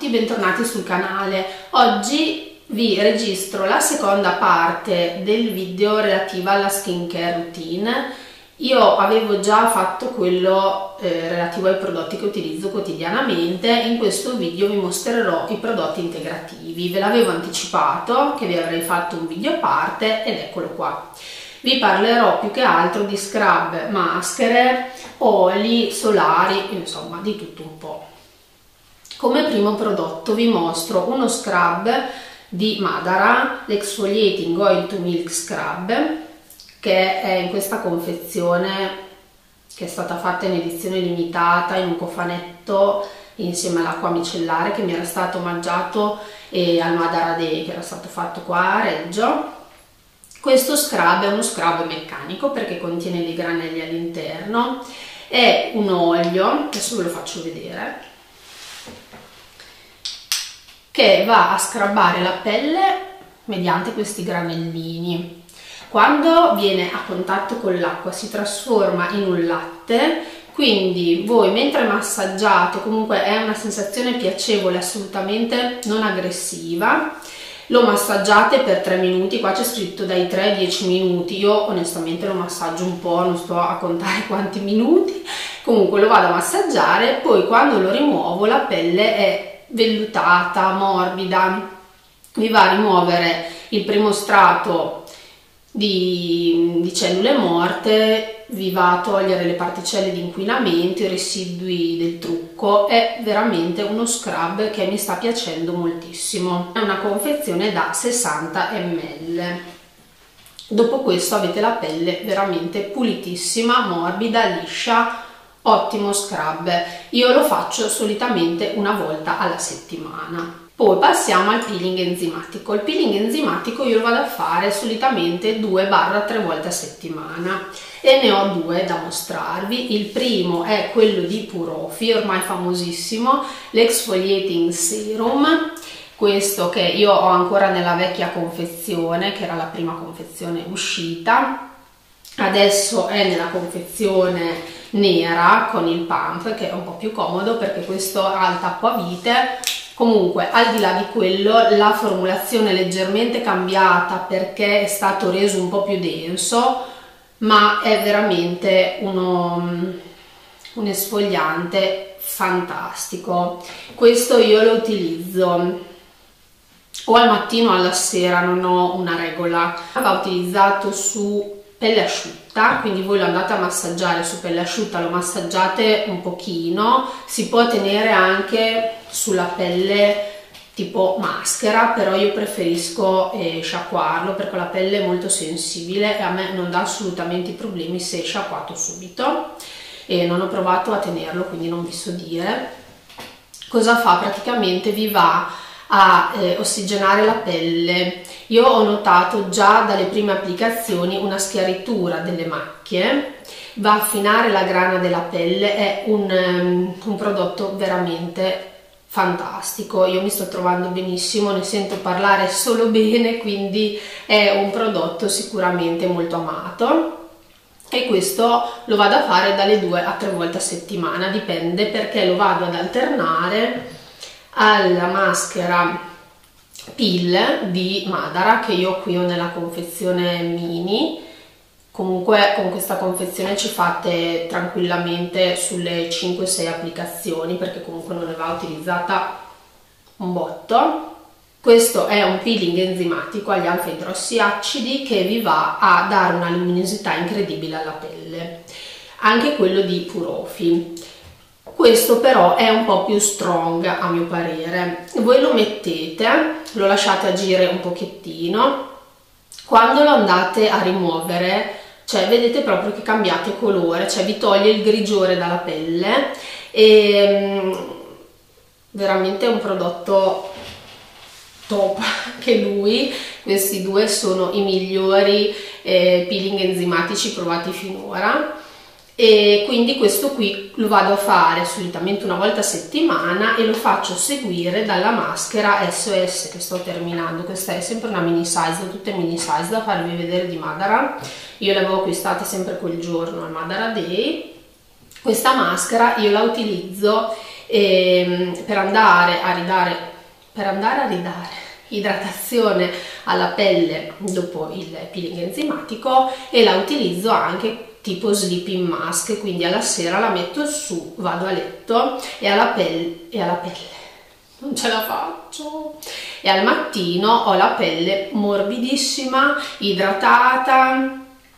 tutti, bentornati sul canale. Oggi vi registro la seconda parte del video relativa alla skincare routine. Io avevo già fatto quello relativo ai prodotti che utilizzo quotidianamente. In questo video vi mostrerò i prodotti integrativi. Ve l'avevo anticipato che vi avrei fatto un video a parte ed eccolo qua. Vi parlerò più che altro di scrub, maschere, oli, solari, insomma di tutto un po'. Come primo prodotto vi mostro uno scrub di Madara, l'Exfoliating Oil to Milk Scrub, che è in questa confezione che è stata fatta in edizione limitata in un cofanetto insieme all'acqua micellare che mi era stato omaggiato al Madara Day che era stato fatto qua a Reggio. Questo scrub è uno scrub meccanico perché contiene dei granelli all'interno, è un olio, adesso ve lo faccio vedere, che va a scrubbare la pelle mediante questi granellini. Quando viene a contatto con l'acqua si trasforma in un latte, quindi voi mentre massaggiate, comunque è una sensazione piacevole, assolutamente non aggressiva. Lo massaggiate per 3 minuti, qua c'è scritto dai 3 ai 10 minuti, io onestamente lo massaggio un po', non sto a contare quanti minuti, comunque lo vado a massaggiare, poi quando lo rimuovo la pelle è vellutata, morbida, vi va a rimuovere il primo strato di cellule morte, vi va a togliere le particelle di inquinamento, i residui del trucco. È veramente uno scrub che mi sta piacendo moltissimo. È una confezione da 60 ml. Dopo questo avete la pelle veramente pulitissima, morbida, liscia, ottimo scrub. Io lo faccio solitamente una volta alla settimana. Poi passiamo al peeling enzimatico. Il peeling enzimatico io lo vado a fare solitamente 2-3 volte a settimana e ne ho 2 da mostrarvi. Il primo è quello di Purofi, ormai famosissimo, l'Exfoliating Serum. Questo che io ho ancora nella vecchia confezione, che era la prima confezione uscita. Adesso è nella confezione nera con il pump, che è un po' più comodo perché questo ha il tappoavite. Comunque, al di là di quello, la formulazione è leggermente cambiata perché è stato reso un po' più denso, ma è veramente un esfoliante fantastico. Questo io lo utilizzo o al mattino o alla sera, non ho una regola. Va utilizzato su pelle asciutta, quindi voi lo andate a massaggiare su pelle asciutta, lo massaggiate un pochino, si può tenere anche sulla pelle tipo maschera, però io preferisco sciacquarlo perché la pelle è molto sensibile e a me non dà assolutamente problemi se è sciacquato subito, e non ho provato a tenerlo quindi non vi so dire. Cosa fa? Praticamente vi va a ossigenare la pelle. Io ho notato già dalle prime applicazioni una schiaritura delle macchie, va a affinare la grana della pelle, è un prodotto veramente fantastico. Io mi sto trovando benissimo, ne sento parlare solo bene, quindi è un prodotto sicuramente molto amato. E questo lo vado a fare dalle 2 a 3 volte a settimana, dipende, perché lo vado ad alternare alla maschera Peel di Madara che io qui ho nella confezione mini. Comunque con questa confezione ci fate tranquillamente sulle 5-6 applicazioni perché comunque non ne va utilizzata un botto. Questo è un peeling enzimatico agli alfa idrossiacidi che vi va a dare una luminosità incredibile alla pelle. Anche quello di Purofi. Questo però è un po' più strong a mio parere. Voi lo mettete, lo lasciate agire un pochettino, quando lo andate a rimuovere, cioè vedete proprio che cambiate colore, cioè vi toglie il grigiore dalla pelle e veramente è un prodotto top che lui. Questi due sono i migliori peeling enzimatici provati finora. E quindi questo qui lo vado a fare solitamente una volta a settimana e lo faccio seguire dalla maschera SOS che sto terminando. Questa è sempre una mini size, tutte mini size da farvi vedere di Madara. Io le avevo acquistate sempre quel giorno al Madara Day. Questa maschera io la utilizzo per andare a ridare idratazione alla pelle dopo il peeling enzimatico, e la utilizzo anche tipo sleeping mask, quindi alla sera la metto su, vado a letto e alla pelle non ce la faccio, e al mattino ho la pelle morbidissima, idratata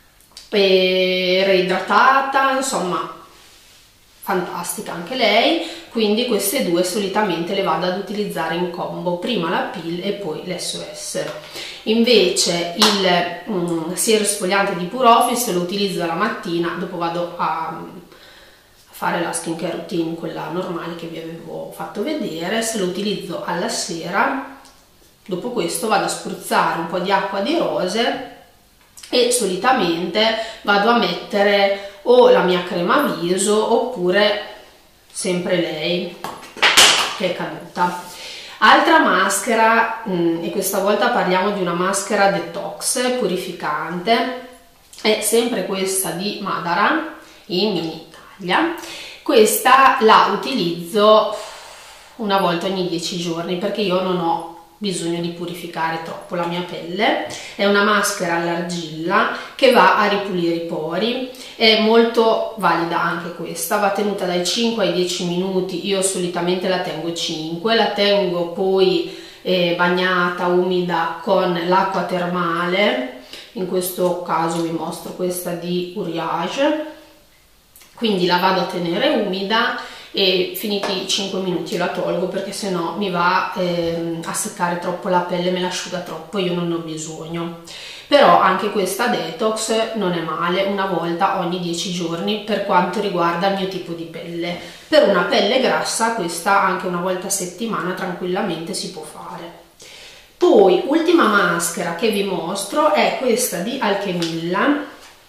e reidratata, insomma fantastica anche lei. Quindi queste due solitamente le vado ad utilizzare in combo, prima la peel e poi l'SOS. Invece il siero esfoliante di Pure Office lo utilizzo la mattina, dopo vado a fare la skincare routine, quella normale che vi avevo fatto vedere. Se lo utilizzo alla sera, dopo questo vado a spruzzare un po' di acqua di rose e solitamente vado a mettere o la mia crema viso oppure sempre lei che è caduta. Altra maschera, e questa volta parliamo di una maschera detox purificante, è sempre questa di Madara in mini taglia. Questa la utilizzo una volta ogni 10 giorni perché io non ho bisogno di purificare troppo la mia pelle. È una maschera all'argilla che va a ripulire i pori, è molto valida anche questa, va tenuta dai 5 ai 10 minuti, io solitamente la tengo 5, la tengo poi bagnata, umida con l'acqua termale, in questo caso vi mostro questa di Uriage, quindi la vado a tenere umida e finiti i 5 minuti la tolgo perché sennò mi va a seccare troppo la pelle, me l'asciuga troppo, io non ho bisogno. Però anche questa detox non è male, una volta ogni 10 giorni per quanto riguarda il mio tipo di pelle. Per una pelle grassa questa anche una volta a settimana tranquillamente si può fare. Poi ultima maschera che vi mostro è questa di Alchemilla.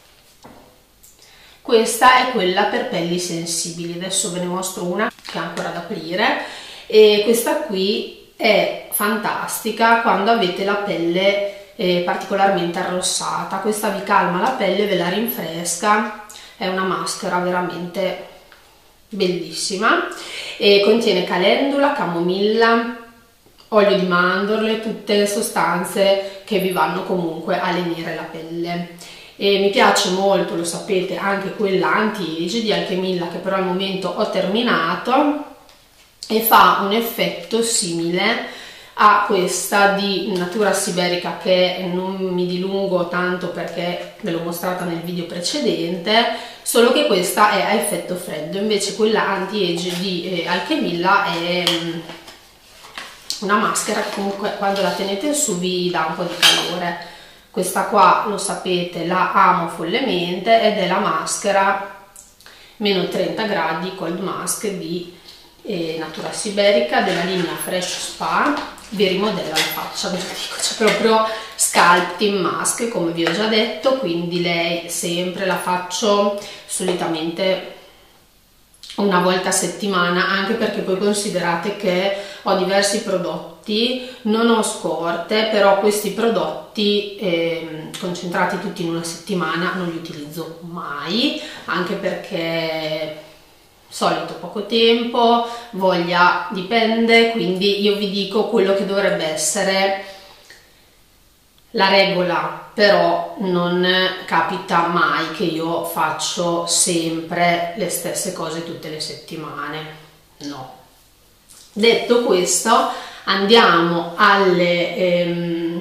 Questa è quella per pelli sensibili, adesso ve ne mostro una che è ancora da aprire, e questa qui è fantastica quando avete la pelle particolarmente arrossata. Questa vi calma la pelle, ve la rinfresca, è una maschera veramente bellissima e contiene calendula, camomilla, olio di mandorle, tutte sostanze che vi vanno comunque a lenire la pelle. E mi piace molto, lo sapete, anche quella anti-age di Alchemilla che però al momento ho terminato e fa un effetto simile a questa di Natura Siberica che non mi dilungo tanto perché ve l'ho mostrata nel video precedente, solo che questa è a effetto freddo, invece quella anti-age di Alchemilla è una maschera che comunque quando la tenete su vi dà un po' di calore. Questa qua, lo sapete, la amo follemente ed è la maschera meno 30 gradi Cold Mask di Natura Siberica della linea Fresh Spa. Vi rimodella la faccia, ve lo dico, c'è proprio Sculpting Mask come vi ho già detto, quindi lei sempre la faccio solitamente una volta a settimana, anche perché poi considerate che ho diversi prodotti, non ho scorte, però questi prodotti concentrati tutti in una settimana non li utilizzo mai, anche perché solito poco tempo, voglia dipende, quindi io vi dico quello che dovrebbe essere la regola, però non capita mai che io faccio sempre le stesse cose tutte le settimane, no. Detto questo, andiamo agli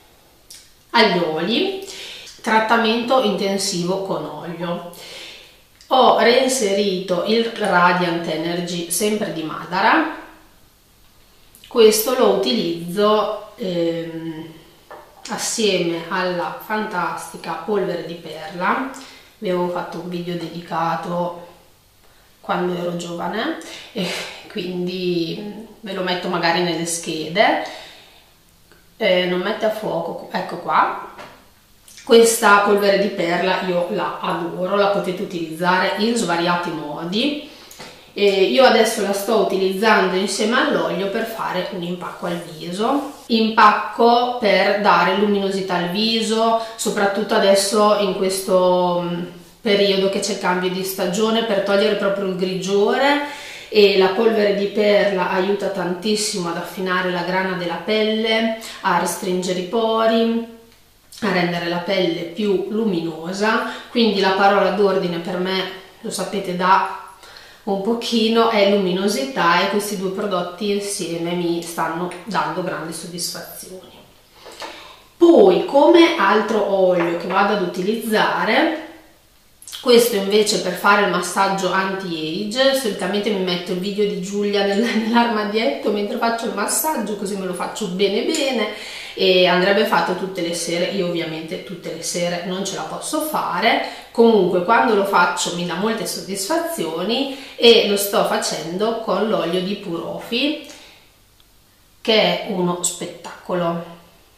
oli. Trattamento intensivo con olio. Ho reinserito il Radiant Energy sempre di Madara, questo lo utilizzo assieme alla fantastica polvere di perla. Vi avevo fatto un video dedicato quando ero giovane e quindi ve lo metto magari nelle schede. Non mette a fuoco, ecco qua. Questa polvere di perla io la adoro, la potete utilizzare in svariati modi. Io adesso la sto utilizzando insieme all'olio per fare un impacco al viso, impacco per dare luminosità al viso, soprattutto adesso in questo periodo che c'è il cambio di stagione, per togliere proprio il grigiore e la polvere di perla aiuta tantissimo ad affinare la grana della pelle, a restringere i pori, a rendere la pelle più luminosa. Quindi la parola d'ordine per me, lo sapete da un pochino, è luminosità, e questi due prodotti insieme mi stanno dando grandi soddisfazioni. Poi, come altro olio che vado ad utilizzare, questo invece per fare il massaggio anti-age, solitamente mi metto il video di Giulia nell'armadietto mentre faccio il massaggio, così me lo faccio bene bene, e andrebbe fatto tutte le sere. Io ovviamente tutte le sere non ce la posso fare, comunque quando lo faccio mi dà molte soddisfazioni, e lo sto facendo con l'olio di Purofi, che è uno spettacolo.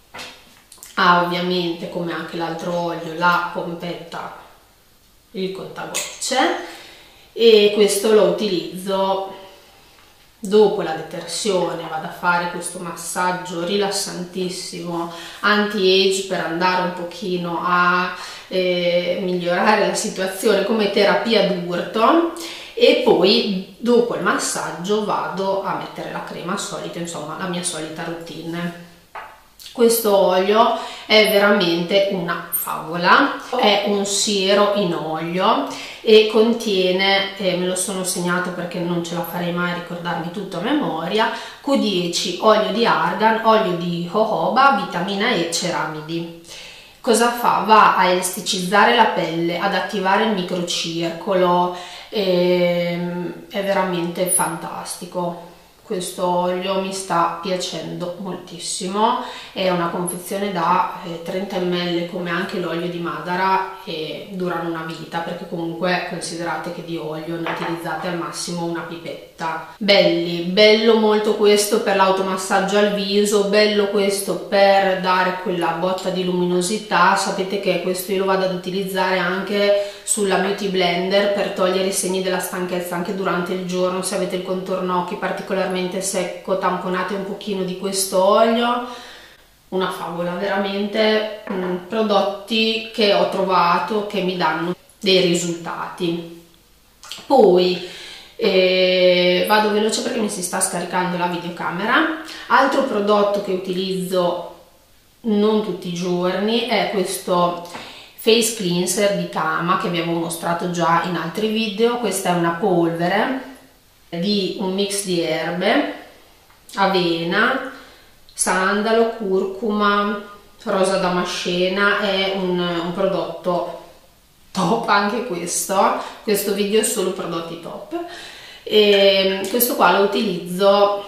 Ha ovviamente, come anche l'altro olio, la pompetta, il contagocce, e questo lo utilizzo dopo la detersione. Vado a fare questo massaggio rilassantissimo anti-age per andare un pochino a migliorare la situazione come terapia d'urto, e poi dopo il massaggio vado a mettere la crema solita, insomma la mia solita routine. Questo olio è veramente una favola, è un siero in olio e contiene, me lo sono segnato perché non ce la farei mai a ricordarmi tutto a memoria, Q10, olio di argan, olio di jojoba, vitamina E, ceramidi. Cosa fa? Va a elasticizzare la pelle, ad attivare il microcircolo, è veramente fantastico. Questo olio mi sta piacendo moltissimo, è una confezione da 30 ml come anche l'olio di Madara, e durano una vita, perché comunque considerate che di olio ne utilizzate al massimo una pipetta. Bello molto questo per l'automassaggio al viso, bello questo per dare quella botta di luminosità. Sapete che questo io lo vado ad utilizzare anche sulla Beauty Blender per togliere i segni della stanchezza anche durante il giorno. Se avete il contorno occhi particolarmente secco, tamponate un pochino di questo olio. Una favola, veramente prodotti che ho trovato che mi danno dei risultati. Poi vado veloce perché mi si sta scaricando la videocamera. Altro prodotto che utilizzo non tutti i giorni è questo face cleanser di Kama, che abbiamo mostrato già in altri video. Questa è una polvere di un mix di erbe, avena, sandalo, curcuma, rosa damascena. È un prodotto top anche questo video è solo prodotti top, e questo qua lo utilizzo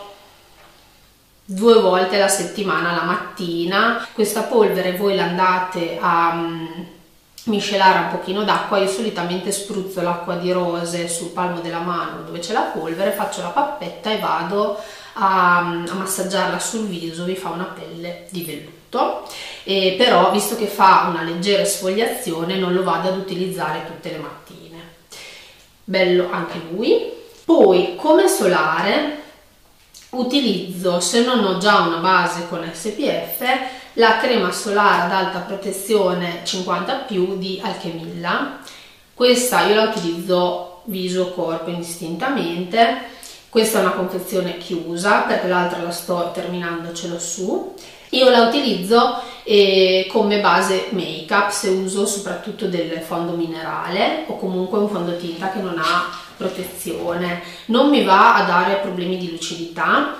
2 volte alla settimana, la mattina. Questa polvere voi la andate a miscelare un pochino d'acqua. Io solitamente spruzzo l'acqua di rose sul palmo della mano dove c'è la polvere, faccio la pappetta e vado a massaggiarla sul viso. Vi fa una pelle di velluto, però visto che fa una leggera esfoliazione non lo vado ad utilizzare tutte le mattine. Bello anche lui. Poi come solare utilizzo, se non ho già una base con SPF, la crema solare ad alta protezione 50+ di Alchemilla. Questa io la utilizzo viso corpo indistintamente. Questa è una confezione chiusa perché l'altra la sto terminando, ce l'ho su. Io la utilizzo come base make up se uso soprattutto del fondo minerale o comunque un fondotinta che non ha protezione. Non mi va a dare problemi di lucidità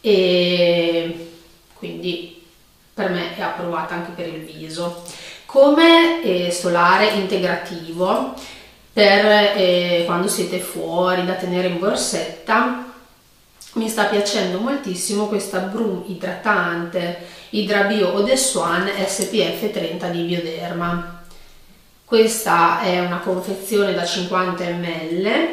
e quindi per me è approvata anche per il viso. Come solare integrativo per quando siete fuori, da tenere in borsetta, mi sta piacendo moltissimo questa Broom idratante Hydra Bio Eau de Soin SPF 30 di Bioderma. Questa è una confezione da 50 ml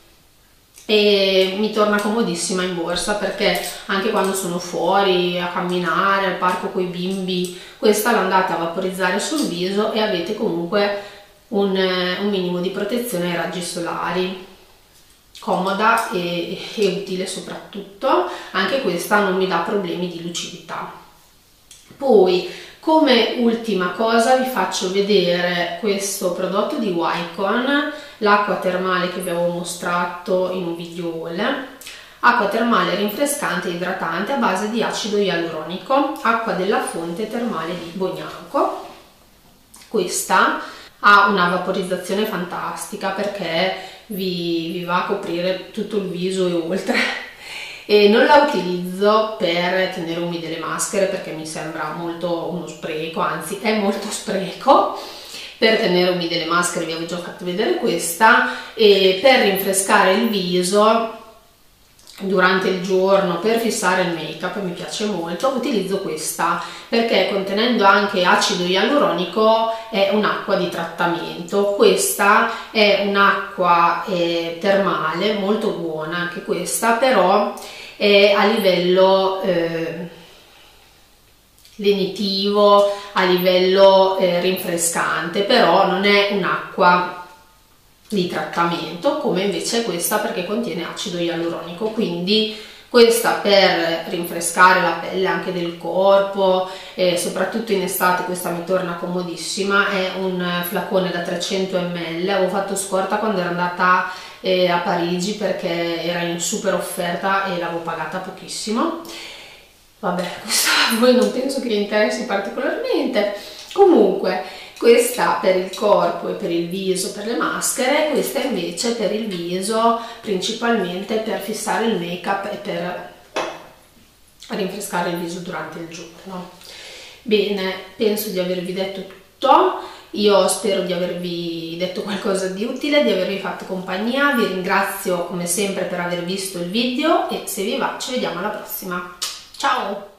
e mi torna comodissima in borsa, perché anche quando sono fuori a camminare al parco con i bimbi, questa l'andate a vaporizzare sul viso e avete comunque un minimo di protezione ai raggi solari. Comoda e utile soprattutto. Anche questa non mi dà problemi di lucidità. Poi come ultima cosa vi faccio vedere questo prodotto di Wycon, l'acqua termale che vi avevo mostrato in un video haul, acqua termale rinfrescante e idratante a base di acido ialuronico, acqua della fonte termale di Bognanco. Questa ha una vaporizzazione fantastica perché vi va a coprire tutto il viso e oltre, e non la utilizzo per tenere umide le maschere perché mi sembra molto uno spreco, anzi è molto spreco. Per tenere umide le maschere vi avevo già fatto vedere questa, e per rinfrescare il viso durante il giorno, per fissare il make up, mi piace molto, utilizzo questa perché contenendo anche acido ialuronico è un'acqua di trattamento. Questa è un'acqua termale molto buona anche questa, però è a livello lenitivo, a livello rinfrescante, però non è un'acqua di trattamento come invece questa, perché contiene acido ialuronico. Quindi questa per rinfrescare la pelle anche del corpo, e soprattutto in estate questa mi torna comodissima. È un flacone da 300 ml, avevo fatto scorta quando ero andata a Parigi perché era in super offerta e l'avevo pagata pochissimo. Vabbè, questo a voi non penso che interessi particolarmente. Comunque, questa per il corpo e per il viso, per le maschere, questa invece per il viso, principalmente per fissare il make up e per rinfrescare il viso durante il giorno. Bene, penso di avervi detto tutto. Io spero di avervi detto qualcosa di utile, di avervi fatto compagnia. Vi ringrazio come sempre per aver visto il video e se vi va ci vediamo alla prossima. Ciao!